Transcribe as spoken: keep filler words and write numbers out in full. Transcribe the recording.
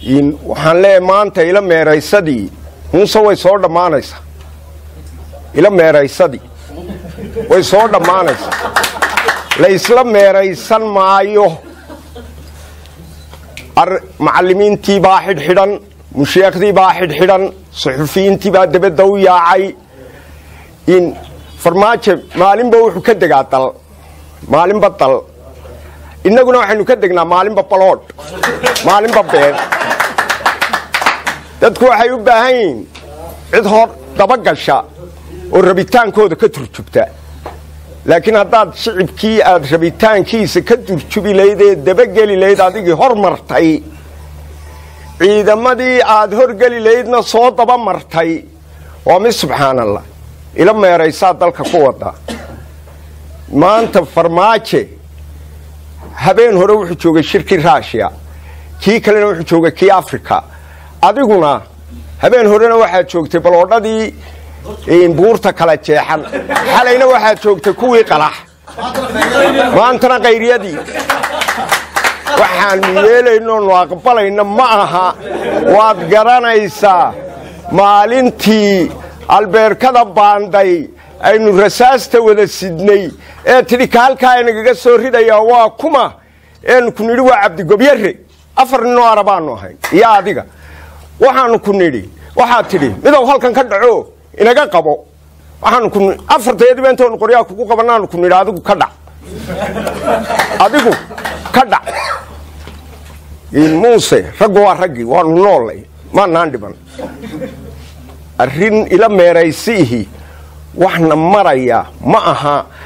in waxaan leeyahay maanta ila meeraysadii muuse way soo dhamaanaysaa ila meeraysadii way soo dhamaanaysaa la isla meeraysan maayo macallimiintii baa xidhxidhan musheekhdii baa xidhxidhan suxufiyiintii baa dabadda u yaacay in farmaajo maalinba wuxuu ka degaa dal maalinba dal innaguna waxaynu ka degnaa maalinba baloodh maalinba been dadku waxay u baahan yihiin cid hor dabagasha oo rabitaankooda ka turjubta laakiin haddaad shicibkii aad rabitaankiisa ka turjubi lahayd ee dabageli lahayd adigii hor martay ciidamadii aad horgeli lahaydna soo daba martay waa mid subxaanallah ila meeraysaa dalka ku wada maanta farmaajo habeen hore wuxuu joogay shirkii Russia kii kalena wuxuu joogay kii Afrika adiguna habeen horena waxaad joogtay baloodhadii in buurta kala jeexan xalayna waxaad joogtay kuwii qalax maantana qayriyadii waxaan yeelayno oo aqbalayna ma aha waad garanaysaa maalintii albeerkada baanday aynu rasaasta wada sidnay ee tidhi halkaa inaga soo ridaya waa kuma een ku nidhi waa Cabdi Gobyare afar nin oo arabaano ahayn iyo adiga waxaan ku nidhi waxa tidhi midow halkan ka dhaco inaga qabo waxaan ku afarteedii intaan qoryaa ku qabanaan ku nidhi adigu ka dhac adigu ka dhac in muuse rag waa ragii waa noolay ma naan dhiban arrin ila meeraysihi waxna maraya ma aha